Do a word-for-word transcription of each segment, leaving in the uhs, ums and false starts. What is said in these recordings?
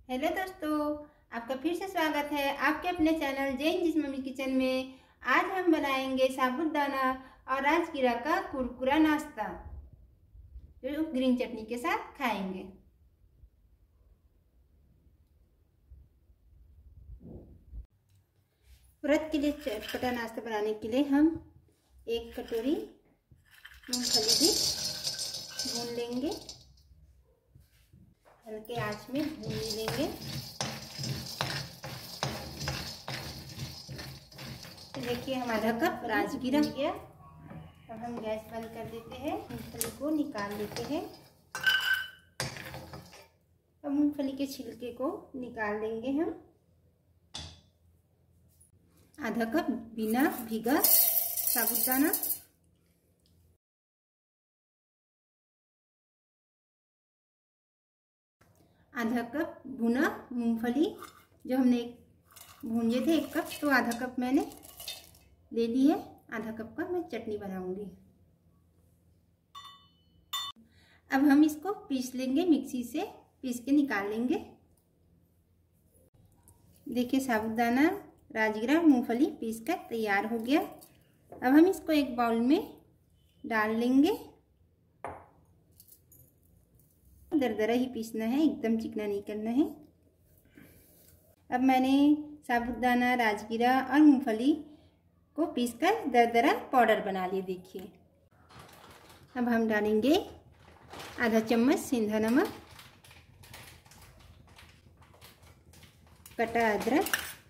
Hello दोस्तों, आपका फिर से स्वागत है आपके अपने चैनल जैन जिस मम्मी किचन में। आज हम बनाएंगे साबूदाना और राजगिरा का कुरकुरा नाश्ता जो ग्रीन चटनी के साथ खाएंगे। व्रत के लिए चटपटा नाश्ता बनाने के लिए हम एक कटोरी मूंगफली भी भून लेंगे, हल्के आंच में भून लेंगे। देखिए हमारा कप राजगिरा गया। अब हम गैस बंद कर देते हैं, मूंगफली को निकाल लेते हैं। अब मूंगफली के छिलके को निकाल लेंगे हम। आधा कप बिना भीगा साबूदाना, आधा कप भुना मूंगफली जो हमने भूंजे थे एक कप, तो आधा कप मैंने ले ली है। आधा कप का मैं चटनी बनाऊंगी। अब हम इसको पीस लेंगे, मिक्सी से पीस के निकाल लेंगे। देखिए साबूदाना, राजगिरा, मूंगफली पीस कर तैयार हो गया। अब हम इसको एक बाउल में डाल लेंगे। दरदरा ही पीसना है, एकदम चिकना नहीं करना है। अब मैंने साबूदाना, राजगिरा और मूंगफली को पीसकर दरदरा पाउडर बना लिए। देखिए अब हम डालेंगे आधा चम्मच सेंधा नमक, कटा अदरक,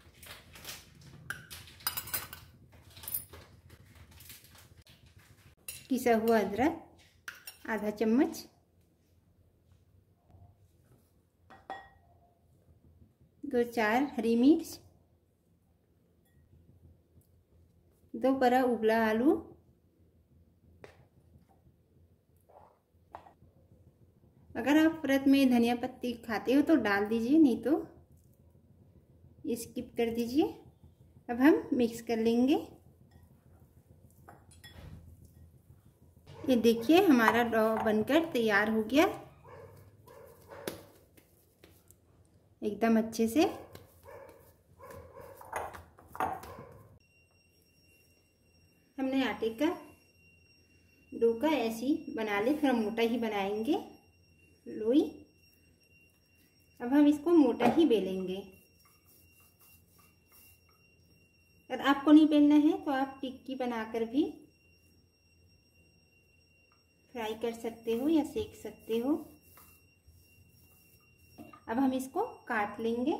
पिसा हुआ अदरक आधा चम्मच, दो चार हरी मिर्च, दो बड़ा उबला आलू, अगर आप व्रत में धनिया पत्ती खाते हो तो डाल दीजिए, नहीं तो स्किप कर दीजिए। अब हम मिक्स कर लेंगे। ये देखिए हमारा डो बनकर तैयार हो गया एकदम अच्छे से। हमने आटे का डो का ऐसी बना ले, थोड़ा मोटा ही बनाएंगे लोई। अब हम इसको मोटा ही बेलेंगे। अगर आपको नहीं बेलना है तो आप टिक्की बनाकर भी फ्राई कर सकते हो या सेक सकते हो। अब हम इसको काट लेंगे।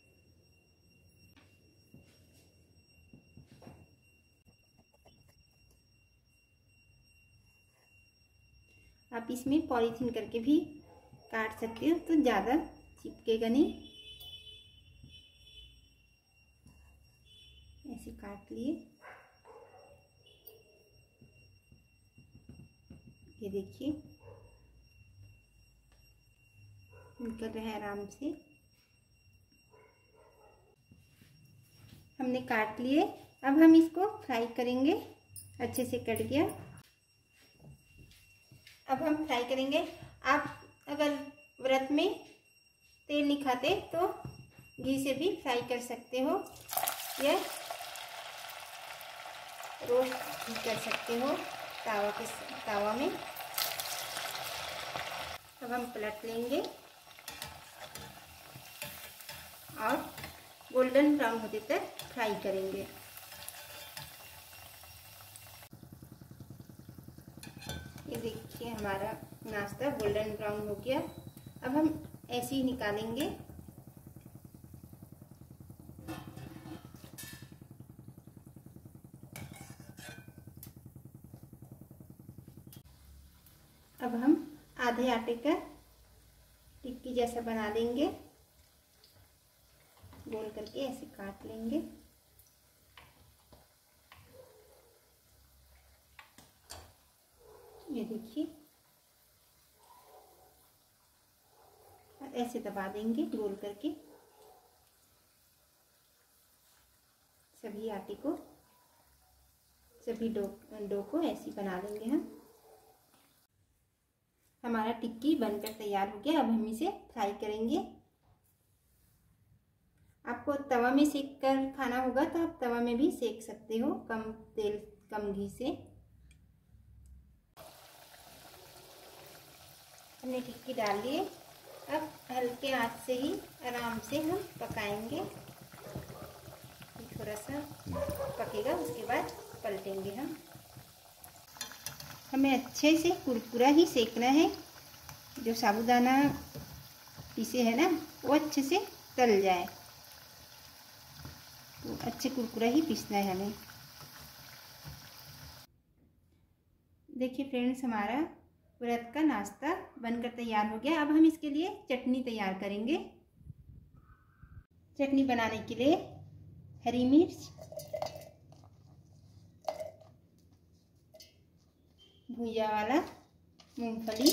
आप इसमें पॉलीथीन करके भी काट सकते हो, तो ज़्यादा चिपकेगा नहीं। ऐसे काट लिए। ये देखिए निकल रहा है आराम से। हमने काट लिए। अब हम इसको फ्राई करेंगे। अच्छे से कट गया। अब हम फ्राई करेंगे। आप अगर व्रत में तेल नहीं खाते तो घी से भी फ्राई कर सकते हो या रोस्ट भी कर सकते हो तावा के तावा में। अब हम पलट लेंगे और गोल्डन ब्राउन होते तक फ्राई करेंगे। ये देखिए हमारा नाश्ता गोल्डन ब्राउन हो गया। अब हम ऐसे ही निकालेंगे। अब हम आधे आटे का टिक्की जैसा बना लेंगे, गोल करके ऐसे काट लेंगे। ये देखिए ऐसे दबा देंगे गोल करके। सभी आटे को, सभी डो डो को ऐसे बना लेंगे हम। हमारा टिक्की बनकर तैयार हो गया। अब हम इसे फ्राई करेंगे। आपको तवा में सेक कर खाना होगा तो आप तवा में भी सेक सकते हो, कम तेल कम घी से। हमने टिक्की डाल लिए। अब हल्के आंच से ही आराम से हम पकाएंगे। थोड़ा सा पकेगा, उसके बाद पलटेंगे हम। हमें अच्छे से कुरकुरा ही सेकना है। जो साबूदाना पीसे है ना, वो अच्छे से तल जाए, तो अच्छे कुरकुरा ही पीसना है हमें। देखिए फ्रेंड्स, हमारा व्रत का नाश्ता बनकर तैयार हो गया। अब हम इसके लिए चटनी तैयार करेंगे। चटनी बनाने के लिए हरी मिर्च, भुजिया वाला मूंगफली,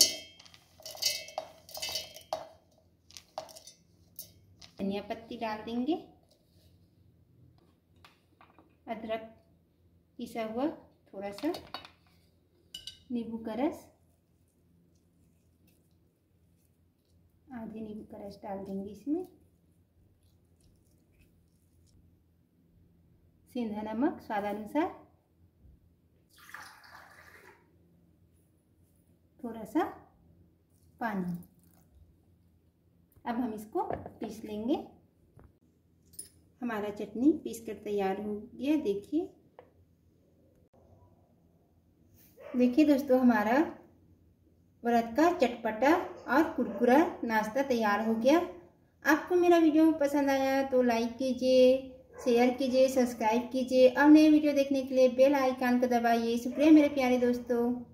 धनिया पत्ती डाल देंगे, अदरक पिसा हुआ थोड़ा सा, नींबू का रस, आधे नींबू का रस डाल देंगे इसमें, सेंधा नमक स्वादानुसार, थोड़ा सा पानी। अब हम इसको पीस लेंगे। हमारा चटनी पीस कर तैयार हो गया। देखिए देखिए दोस्तों, हमारा व्रत का चटपटा और कुरकुरा नाश्ता तैयार हो गया। आपको मेरा वीडियो पसंद आया तो लाइक कीजिए, शेयर कीजिए, सब्सक्राइब कीजिए और नए वीडियो देखने के लिए बेल आइकन को दबाइए। शुक्रिया मेरे प्यारे दोस्तों।